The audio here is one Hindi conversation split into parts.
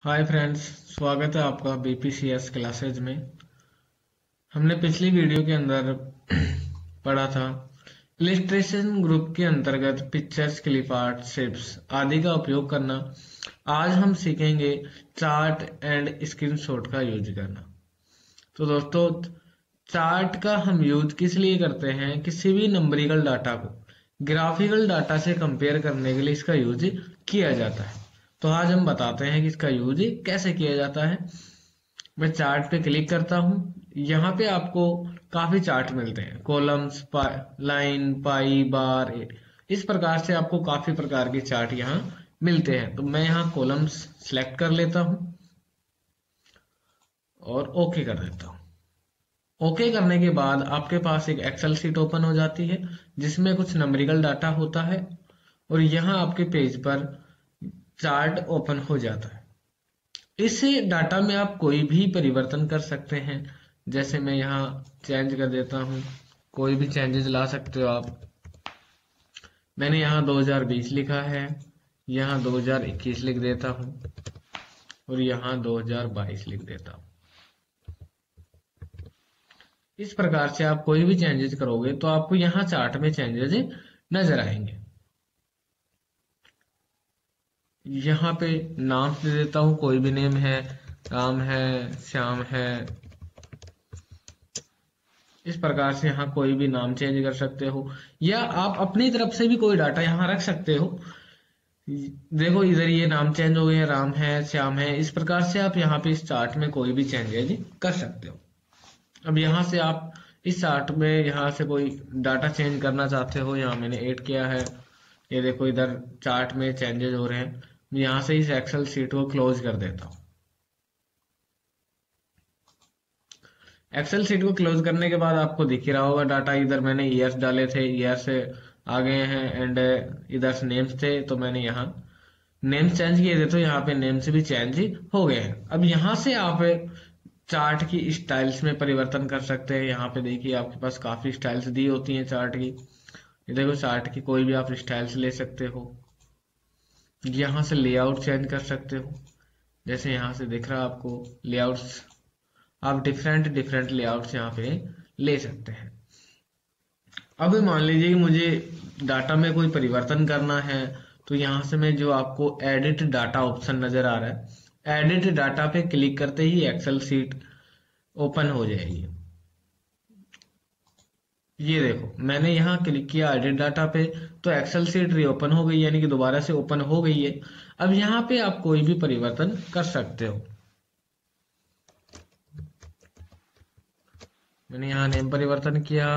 हाय फ्रेंड्स, स्वागत है आपका बीपीसीएस क्लासेज में। हमने पिछली वीडियो के अंदर पढ़ा था इलिस्ट्रेशन ग्रुप के अंतर्गत पिक्चर्स, क्लिप आर्ट, शेप्स आदि का उपयोग करना। आज हम सीखेंगे चार्ट एंड स्क्रीनशॉट का यूज करना। तो दोस्तों, चार्ट का हम यूज किस लिए करते हैं? किसी भी नंबरिकल डाटा को ग्राफिकल डाटा से कंपेयर करने के लिए इसका यूज किया जाता है। तो आज हम बताते हैं कि इसका यूज कैसे किया जाता है। मैं चार्ट पे क्लिक करता हूँ। यहाँ पे आपको काफी चार्ट मिलते हैं, कॉलम्स, लाइन, पाई, बार। इस प्रकार से आपको काफी प्रकार के चार्ट यहाँ मिलते हैं। तो मैं यहाँ कॉलम्स सेलेक्ट कर लेता हूँ और ओके कर देता हूँ। ओके करने के बाद आपके पास एक एक्सेल शीट ओपन हो जाती है जिसमें कुछ नंबरिकल डाटा होता है और यहाँ आपके पेज पर चार्ट ओपन हो जाता है। इस डाटा में आप कोई भी परिवर्तन कर सकते हैं। जैसे मैं यहाँ चेंज कर देता हूँ, कोई भी चेंजेस ला सकते हो आप। मैंने यहाँ 2020 लिखा है, यहाँ 2021 लिख देता हूँ और यहाँ 2022 लिख देता हूँ। इस प्रकार से आप कोई भी चेंजेस करोगे तो आपको यहाँ चार्ट में चेंजेस नजर आएंगे। यहाँ पे नाम दे देता हूँ, कोई भी नेम है, राम है, श्याम है। इस प्रकार से यहाँ कोई भी नाम चेंज कर सकते हो या आप अपनी तरफ से भी कोई डाटा यहाँ रख सकते हो। देखो, इधर ये नाम चेंज हो गए हैं, राम है, श्याम है। इस प्रकार से आप यहाँ पे इस चार्ट में कोई भी चेंजेज कर सकते हो। अब यहाँ से आप इस चार्ट में यहाँ से कोई डाटा चेंज करना चाहते हो, यहाँ मैंने ऐड किया है। ये देखो, इधर चार्ट में चेंजेस हो रहे हैं। यहाँ से इस एक्सेल शीट को क्लोज कर देता हूँ। एक्सेल शीट को क्लोज करने के बाद आपको दिख ही रहा होगा डाटा। इधर मैंने ईयर्स डाले थे, ईयर से आ गए हैं, एंड इधर से नेम्स थे तो मैंने यहाँ नेम्स चेंज किए थे, तो यहाँ पे नेम्स भी चेंज हो गए हैं। अब यहाँ से आप चार्ट की स्टाइल्स में परिवर्तन कर सकते हैं। यहाँ पे देखिए, आपके पास काफी स्टाइल्स दी होती हैं चार्ट की। ये देखो, चार्ट की कोई भी आप स्टाइल्स ले सकते हो। यहाँ से लेआउट चेंज कर सकते हो। जैसे यहाँ से दिख रहा है आपको लेआउट्स, आप डिफरेंट डिफरेंट लेआउट्स यहाँ पे ले सकते हैं। अब मान लीजिए कि मुझे डाटा में कोई परिवर्तन करना है, तो यहाँ से मैं जो आपको एडिट डाटा ऑप्शन नजर आ रहा है, एडिट डाटा पे क्लिक करते ही एक्सेल शीट ओपन हो जाएगी। ये देखो, मैंने यहाँ क्लिक किया एडिट डाटा पे तो एक्सेल शीट रीओपन हो गई, यानी कि दोबारा से ओपन हो गई है। अब यहाँ पे आप कोई भी परिवर्तन कर सकते हो। मैंने यहाँ नेम परिवर्तन किया।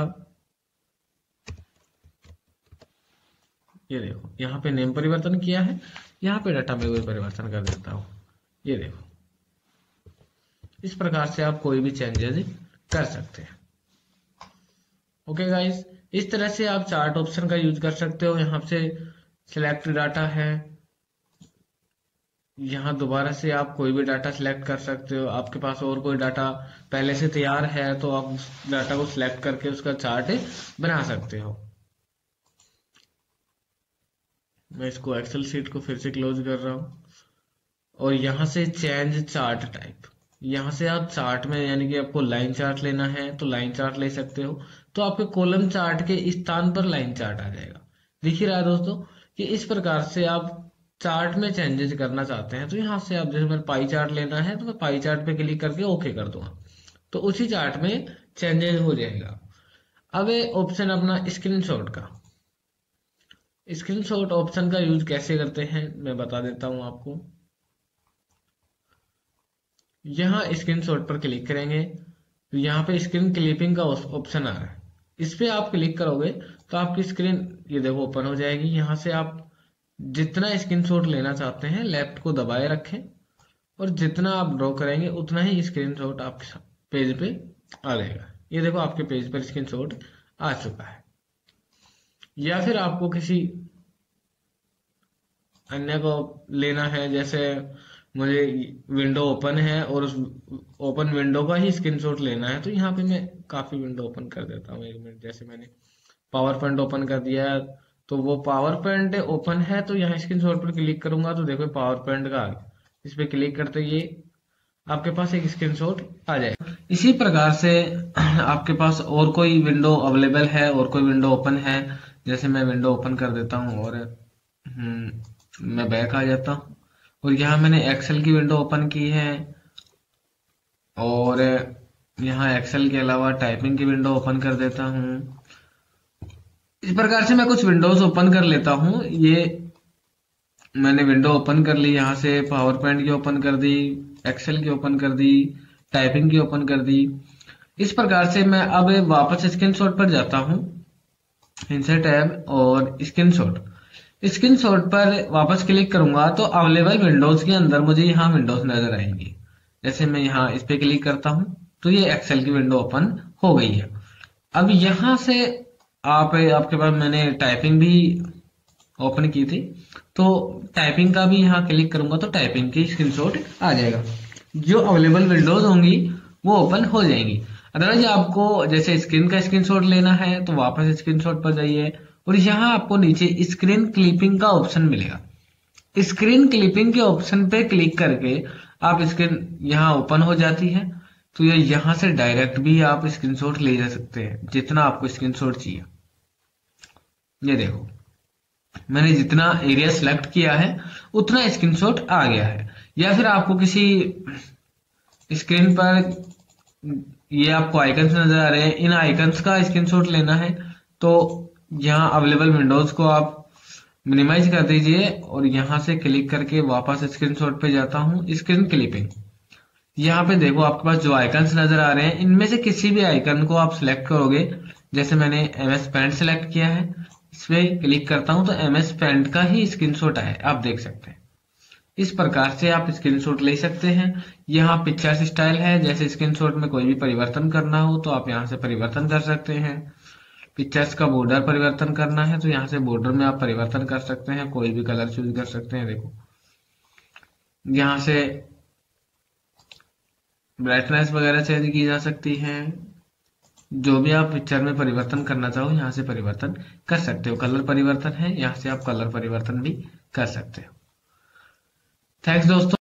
ये देखो, यहाँ पे नेम परिवर्तन किया है, यहाँ पे डाटा में कोई परिवर्तन कर देता हूँ। ये देखो, इस प्रकार से आप कोई भी चेंजेस कर सकते हैं। ओके गाइस, इस तरह से आप चार्ट ऑप्शन का यूज कर सकते हो। यहाँ से सिलेक्ट डाटा है, यहाँ दोबारा से आप कोई भी डाटा सिलेक्ट कर सकते हो। आपके पास और कोई डाटा पहले से तैयार है तो आप उस डाटा को सिलेक्ट करके उसका चार्ट बना सकते हो। मैं इसको एक्सेल शीट को फिर से क्लोज कर रहा हूँ और यहाँ से चेंज चार्ट टाइप, यहाँ से आप चार्ट में, यानी कि आपको लाइन चार्ट लेना है तो लाइन चार्ट ले सकते हो। तो आपके कॉलम चार्ट के स्थान पर लाइन चार्ट आ जाएगा। दिख ही रहा है दोस्तों कि इस प्रकार से आप चार्ट में चेंजेस करना चाहते हैं। तो यहाँ से आप, जैसे मैं पाई चार्ट लेना है तो मैं पाई चार्ट पे क्लिक करके ओके कर दूंगा, तो उसी चार्ट में चेंजेस हो जाएगा। अब ऑप्शन अपना स्क्रीनशॉट का, स्क्रीनशॉट ऑप्शन का यूज कैसे करते हैं मैं बता देता हूं आपको। यहाँ स्क्रीनशॉट पर क्लिक करेंगे तो यहाँ पे स्क्रीन क्लिपिंग का ऑप्शन आ रहा है। इस पे आप क्लिक करोगे तो आपकी स्क्रीन, ये देखो, ओपन हो जाएगी। यहाँ से आप जितना स्क्रीनशॉट लेना चाहते हैं लेफ्ट को दबाए रखें और जितना आप ड्रॉ करेंगे उतना ही स्क्रीनशॉट आपके पेज पे आ जाएगा। ये देखो, आपके पेज पर स्क्रीनशॉट आ चुका है। या फिर आपको किसी अन्य को लेना है, जैसे मुझे विंडो ओपन है और उस ओपन विंडो का ही स्क्रीनशॉट लेना है, तो यहाँ पे मैं काफी विंडो ओपन कर देता हूँ। 1 मिनट, जैसे मैंने पावर पॉइंट ओपन कर दिया है तो वो पावर पॉइंट ओपन है, तो यहाँ स्क्रीनशॉट पर क्लिक करूंगा तो देखो पावर पॉइंट का आ गया। इस पे क्लिक करते ही आपके पास एक स्क्रीनशॉट आ जाएगा। इसी प्रकार से आपके पास और कोई विंडो अवेलेबल है और कोई विंडो ओपन है, जैसे मैं विंडो ओपन कर देता हूँ और मैं बैक आ जाता हूँ और यहाँ मैंने एक्सेल की विंडो ओपन की है और यहाँ एक्सेल के अलावा टाइपिंग की विंडो ओपन कर देता हूँ। इस प्रकार से मैं कुछ विंडोज ओपन कर लेता हूँ। ये मैंने विंडो ओपन कर ली, यहाँ से पावर पॉइंट की ओपन कर दी, एक्सेल की ओपन कर दी, टाइपिंग की ओपन कर दी। इस प्रकार से मैं अब वापस स्क्रीनशॉट पर जाता हूँ, इंसर्ट टैब और स्क्रीनशॉट। स्क्रीनशॉट पर वापस क्लिक करूंगा तो अवेलेबल विंडोज के अंदर मुझे यहाँ विंडोज नजर आएंगी। जैसे मैं यहाँ इस पे क्लिक करता हूँ तो ये एक्सेल की विंडो ओपन हो गई है। अब यहाँ से आपके पास मैंने टाइपिंग भी ओपन की थी, तो टाइपिंग का भी यहाँ क्लिक करूंगा तो टाइपिंग की स्क्रीनशॉट आ जाएगा। जो अवेलेबल विंडोज होंगी वो ओपन हो जाएंगी। अदरवाइज आपको जैसे स्क्रीन का स्क्रीनशॉट लेना है तो वापस स्क्रीनशॉट पर जाइए और यहाँ आपको नीचे स्क्रीन क्लिपिंग का ऑप्शन मिलेगा। स्क्रीन क्लिपिंग के ऑप्शन पे क्लिक करके आप स्क्रीन यहाँ ओपन हो जाती है, तो ये यहाँ से डायरेक्ट भी आप स्क्रीनशॉट ले जा सकते हैं जितना आपको स्क्रीनशॉट चाहिए। ये देखो मैंने जितना एरिया सेलेक्ट किया है उतना स्क्रीनशॉट आ गया है। या फिर आपको किसी स्क्रीन पर ये आपको आइकन्स नजर आ रहे हैं, इन आइकन्स का स्क्रीनशॉट लेना है तो यहाँ अवेलेबल विंडोज को आप मिनिमाइज कर दीजिए और यहाँ से क्लिक करके वापस स्क्रीनशॉट पे जाता हूँ। स्क्रीन क्लिपिंग, यहाँ पे देखो आपके पास जो आइकन्स नजर आ रहे हैं इनमें से किसी भी आइकन को आप सिलेक्ट करोगे। जैसे मैंने MS पेंट सिलेक्ट किया है, इस पे क्लिक करता हूं तो MS पेंट का ही स्क्रीनशॉट है, आप देख सकते हैं। इस प्रकार से आप स्क्रीनशॉट ले सकते हैं। यहाँ पिक्चर्स स्टाइल है, जैसे स्क्रीनशॉट में कोई भी परिवर्तन करना हो तो आप यहाँ से परिवर्तन कर सकते हैं। पिक्चर्स का बॉर्डर परिवर्तन करना है तो यहाँ से बॉर्डर में आप परिवर्तन कर सकते हैं, कोई भी कलर चूज कर सकते हैं। देखो यहाँ से ब्राइटनेस वगैरह चेंज की जा सकती है। जो भी आप पिक्चर में परिवर्तन करना चाहो यहाँ से परिवर्तन कर सकते हो। कलर परिवर्तन है, यहाँ से आप कलर परिवर्तन भी कर सकते हो। थैंक्स दोस्तों।